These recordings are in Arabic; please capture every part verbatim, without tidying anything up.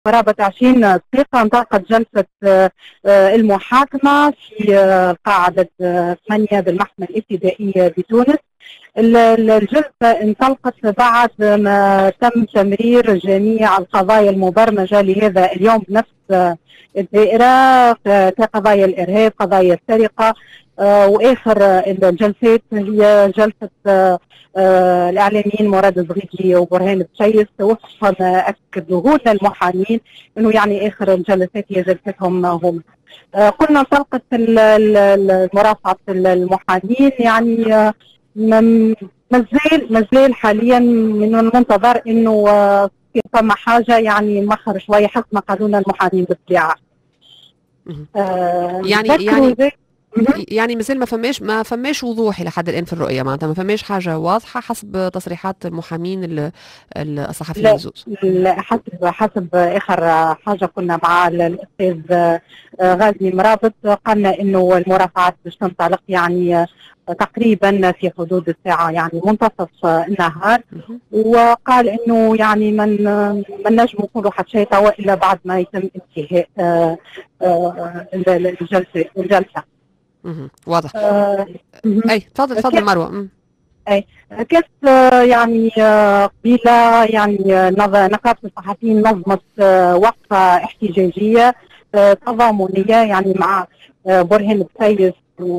قرابة عشرين دقيقة انطلقت جلسة المحاكمة في قاعدة ثمانية بالمحكمة الابتدائية بتونس. الجلسة انطلقت بعد ما تم تمرير جميع القضايا المبرمجة لهذا اليوم بنفس الدائرة كقضايا الإرهاب، قضايا السرقة، وآخر الجلسات هي جلسة الإعلاميين مراد الزغيدي وبرهان بشيس وفقا ما أكدوه لنا المحامين أنه يعني آخر الجلسات هي جلستهم هم. قلنا انطلقت مرافعة المحامين، يعني مازال مازال حاليا من المنتظر انه فما حاجه يعني مخر شويه حسب ما قالوا لنا المحامين بالطبيعه. آه يعني يعني يعني مازال ما فماش ما فماش وضوح الى حد الان في الرؤيه، معناتها ما فماش حاجه واضحه حسب تصريحات المحامين الصحفيين الزوز. لا، حسب حسب اخر حاجه كنا مع الاستاذ غازي مرابط قالنا انه المرافعات باش تنطلق يعني تقريبا في حدود الساعه يعني منتصف النهار، وقال انه يعني من من نجم نقولوا حتى شيء توا الا بعد ما يتم انتهاء الجلسه الجلسه. واضح. آه اي تفضل تفضل مروه. اي كيف يعني قبيله يعني نقابه الصحفيين نظمت وقفه احتجاجيه تضامنية يعني مع برهان بسيس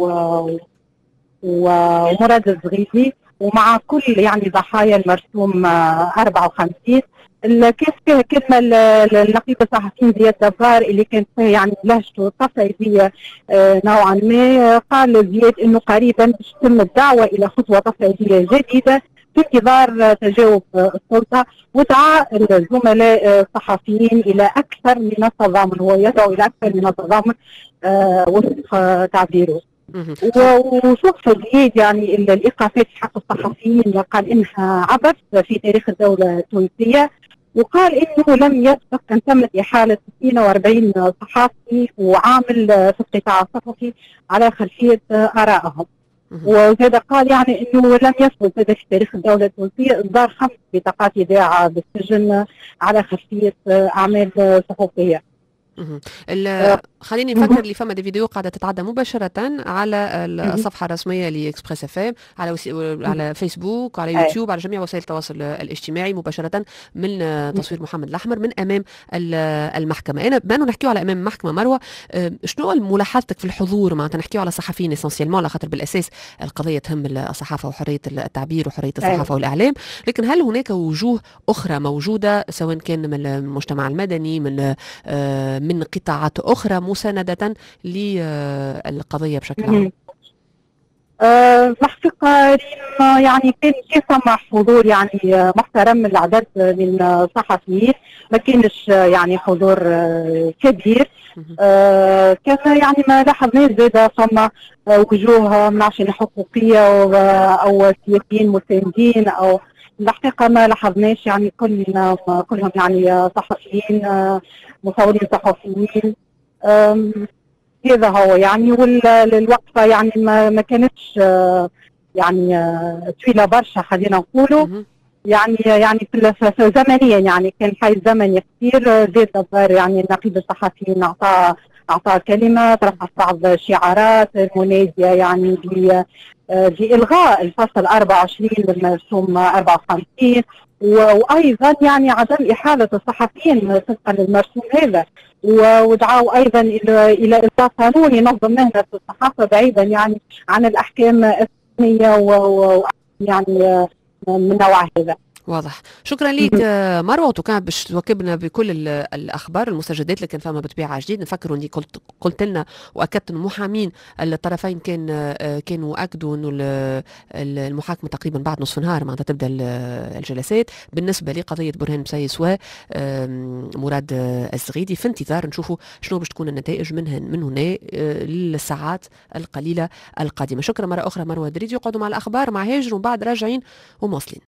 ومراد الزغيدي ومع كل يعني ضحايا المرسوم أربعة وخمسين. كيف فيها كلمه النقيب الصحفيين زياد دبار اللي كانت يعني لهجته تصعيديه نوعا ما. قال زياد انه قريبا باش تتم الدعوه الى خطوه تصعيديه جديده في انتظار تجاوب السلطه، ودعا الزملاء الصحفيين الى اكثر من التضامن، هو يدعو الى اكثر من التضامن وفق تعبيره. وشوف زياد يعني الايقافات في حق الصحفيين قال انها عبث في تاريخ الدوله التونسيه، وقال انه لم يسبق ان تمت احاله ستين وأربعين صحافي وعامل في القطاع الصحفي على خلفيه ارائهم. وزاد قال يعني انه لم يسبق في تاريخ الدوله التونسيه اصدار خمس بطاقات ايداع بالسجن على خلفيه اعمال صحفيه. خليني نفكر اللي فما دي فيديو قاعده تتعدى مباشره على الصفحه الرسميه لاكسبريس اف ام، على وسي... على فيسبوك، على يوتيوب، على جميع وسائل التواصل الاجتماعي مباشره من تصوير محمد الاحمر من امام المحكمه. انا بما انه نحكيو على امام المحكمه مروه، شنو ملاحظتك في الحضور؟ معناتها نحكيو على الصحفيين اسونسيالمون على خاطر بالاساس القضيه تهم الصحافه وحريه التعبير وحريه الصحافه والاعلام، لكن هل هناك وجوه اخرى موجوده سواء كان من المجتمع المدني من من قطاعات أخرى مساندة للقضية بشكل عام؟ أه محققة يعني كان كان حضور يعني محترم من العدد من الصحفيين، ما كانش يعني حضور كبير. أه كان يعني ما لاحظناش زاد فما وجوه منعشين حقوقية أو سياسيين مساندين أو الحقيقة ما لاحظناش، يعني كلنا كلهم يعني صحفيين مصورين صحفيين. هذا هو يعني. والوقفة يعني ما, ما كانتش يعني طويلة برشا خلينا نقولوا، يعني يعني في زمنيا يعني كان حيز زمني كثير. زيد دبار يعني نقيب الصحفيين أعطى أعطى كلمة، رفع بعض الشعارات المنادية يعني بإلغاء الفصل أربعة وعشرين بالمرسوم أربعة وخمسين، وايضا يعني عدم احاله الصحفيين طبقا للمرسوم هذا، ودعوا ايضا الى الى اصدار قانون ينظم مهنه الصحافه بعيدا يعني عن الاحكام السنيه ويعني من نوع هذا. واضح. شكرا لك مروه، وكان باش تواكبنا بكل الاخبار المستجدات اللي كان فما بطبيعه جديد. نفكروا اني قلت قلت لنا واكدت انه محامين الطرفين كان كانوا اكدوا انه المحاكمه تقريبا بعد نصف نهار معناتها تبدا الجلسات بالنسبه لقضيه برهان بسيس ومراد الزغيدي، في انتظار نشوفوا شنو باش تكون النتائج منها من هنا للساعات القليله القادمه. شكرا مره اخرى مروه دريدي، يقعدوا مع الاخبار مع هاجر وبعد راجعين ومواصلين.